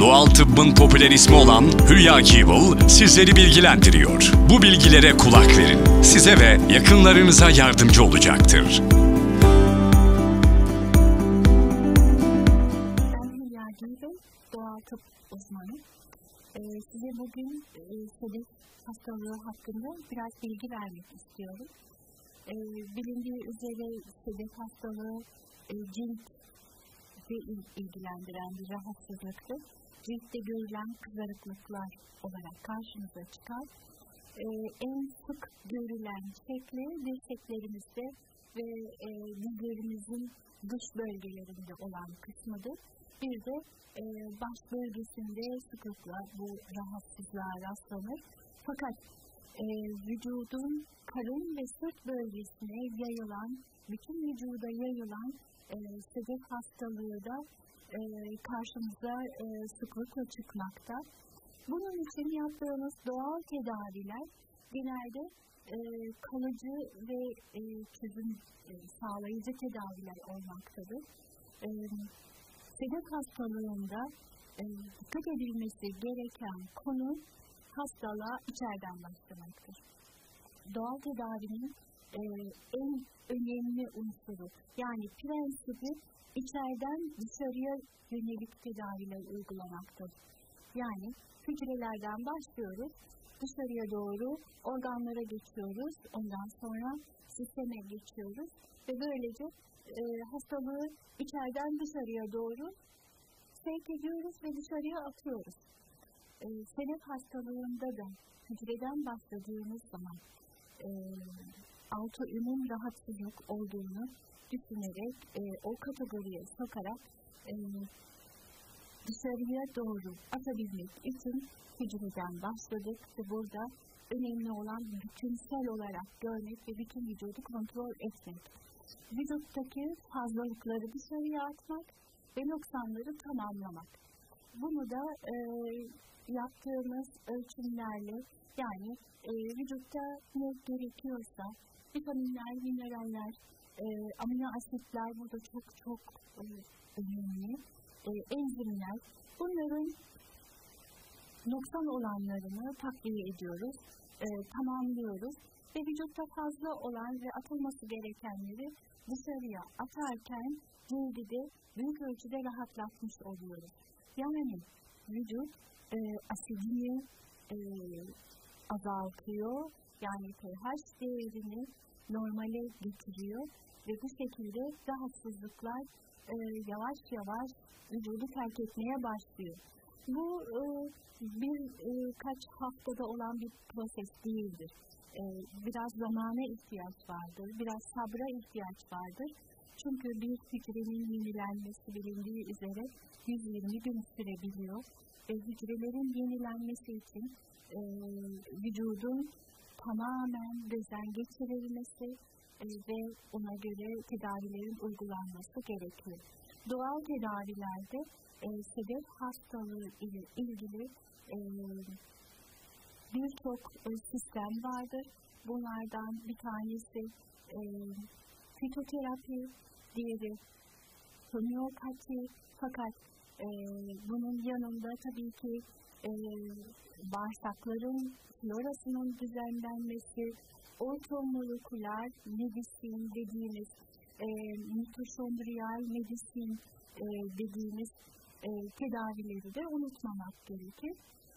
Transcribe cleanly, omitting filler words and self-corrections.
Doğal tıbbın popüler ismi olan Hülya Keeble sizleri bilgilendiriyor. Bu bilgilere kulak verin. Size ve yakınlarınıza yardımcı olacaktır. Ben Hülya Keeble, doğal tıp uzmanı. Size bugün sedef hastalığı hakkında biraz bilgi vermek istiyorum. Bilindiği üzere sedef hastalığı ciltle ilgilendiren bir rahatsızlıktır. Ciltte görülen kızarıklıklar olarak karşımıza çıkar. En sık görülen şekli dirseklerimizde ve dizlerimizin dış bölgelerinde olan kısmıdır. Bir de baş bölgesinde sıklıkla bu rahatsızlığa rastlanır. Fakat vücudun karın ve sırt bölgesine yayılan, bütün vücuda yayılan sedef hastalığı da karşımıza sıklıkla çıkmakta. Bunun için yaptığımız doğal tedaviler genelde kalıcı ve çözüm sağlayıcı tedaviler olmaktadır. Sedef hastalığında dikkat edilmesi gereken konu hastalığa içeriden başlamaktır. Doğal tedavinin en önemli unsuru, yani prensibi içeriden dışarıya yönelik tedaviler uygulamaktır. Yani hücrelerden başlıyoruz, dışarıya doğru organlara geçiyoruz, ondan sonra sisteme geçiyoruz ve böylece hastalığı içeriden dışarıya doğru sevk ediyoruz ve dışarıya atıyoruz. Sedef hastalığında da hücreden başladığımız zaman autoimmün rahatsızlık olduğunu düşünerek o kategoriye sokarak dışarıya doğru atabilmek için hücreden başladık ve burada önemli olan bütünsel olarak görmek ve bütün vücudu kontrol etmek. Vücuttaki fazlalıkları dışarıya atmak ve noksanları tamamlamak. Bunu da yaptığımız ölçümlerle, yani vücutta ne gerekiyorsa vitaminler, mineraller, amino asitler burada çok önemli, enzimler, bunların noksan olanlarını takviye ediyoruz, tamamlıyoruz ve vücutta fazla olan ve atılması gerekenleri dışarıya atarken cildi de büyük ölçüde rahatlatmış oluyoruz. Yani vücut asidini azaltıyor, yani pH değerini normale getiriyor ve bu şekilde rahatsızlıklar yavaş yavaş vücudu terk etmeye başlıyor. Bu birkaç haftada olan bir proses değildir. Biraz zamana ihtiyaç vardır, biraz sabra ihtiyaç vardır. Çünkü bir hücrenin yenilenmesi bilindiği üzere 120 gün sürebiliyor ve hücrelerin yenilenmesi için vücudun tamamen gözden geçirilmesi ve ona göre tedavilerin uygulanması gerekiyor. Doğal tedavilerde sedef hastalığı ile ilgili birçok sistem vardır. Bunlardan bir tanesi fitoterapi, diğeri homeopati, fakat bunun yanında tabii ki bağırsakların florasının düzenlenmesi, ortomoleküler medisin dediğimiz, mitochondriyal medisin dediğimiz tedavileri de unutmamak gerekir.